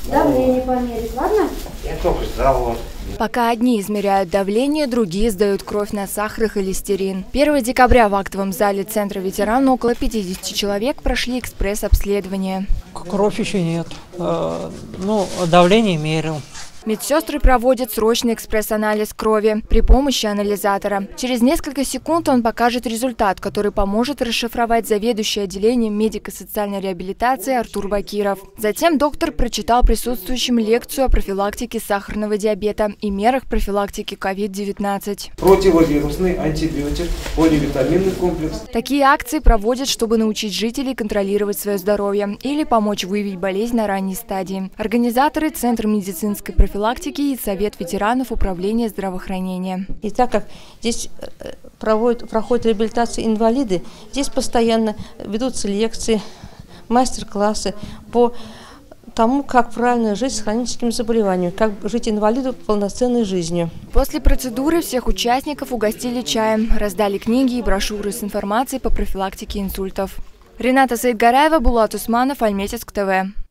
Давление померить, ладно? Я только сдал вот. Пока одни измеряют давление, другие сдают кровь на сахар и холестерин. 1 декабря в актовом зале Центра ветеран около 50 человек прошли экспресс-обследование. Кровь еще нет. Давление мерил. Медсестры проводят срочный экспресс-анализ крови при помощи анализатора. Через несколько секунд он покажет результат, который поможет расшифровать заведующий отделением медико-социальной реабилитации Артур Бакиров. Затем доктор прочитал присутствующим лекцию о профилактике сахарного диабета и мерах профилактики COVID-19. Противовирусный антибиотик, поливитаминный комплекс. Такие акции проводят, чтобы научить жителей контролировать свое здоровье или помочь выявить болезнь на ранней стадии. Организаторы – Центр медицинской профилактики и Совет ветеранов Управления здравоохранения. И так как здесь проходят реабилитацию инвалиды, здесь постоянно ведутся лекции, мастер-классы по тому, как правильно жить с хроническими заболеваниями, как жить инвалиду полноценной жизнью. После процедуры всех участников угостили чаем, раздали книги и брошюры с информацией по профилактике инсультов. Рената Саидгараева, Булат Усманов, Альметьевск ТВ.